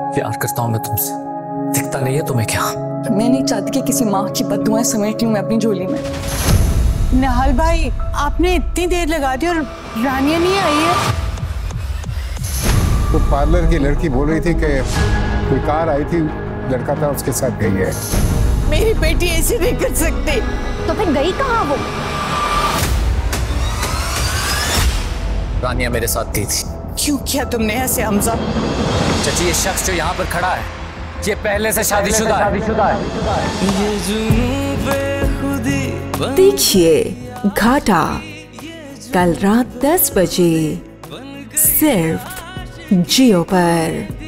प्यार करता हूं मैं तुमसे, दिखता नहीं है तुम्हें क्या? मैं नहीं चाहती कि किसी माँ की बद्दुआएं समेट लूं मैं अपनी झोली में। निहाल भाई, आपने इतनी देर लगा दी और रानिया नहीं आई है। तो पार्लर की लड़की बोल रही थी कि कोई कार आई थी, लड़का था उसके साथ गई है। मेरी बेटी ऐसे नहीं कर सकती। तो फिर गई कहाँ वो? रानिया मेरे साथ गई थी। क्यों किया तुमने ऐसे हमजा? चाची, ये शख्स जो यहाँ पर खड़ा है ये पहले से शादीशुदा है। देखिए घाटा कल रात 10 बजे सिर्फ जियो पर।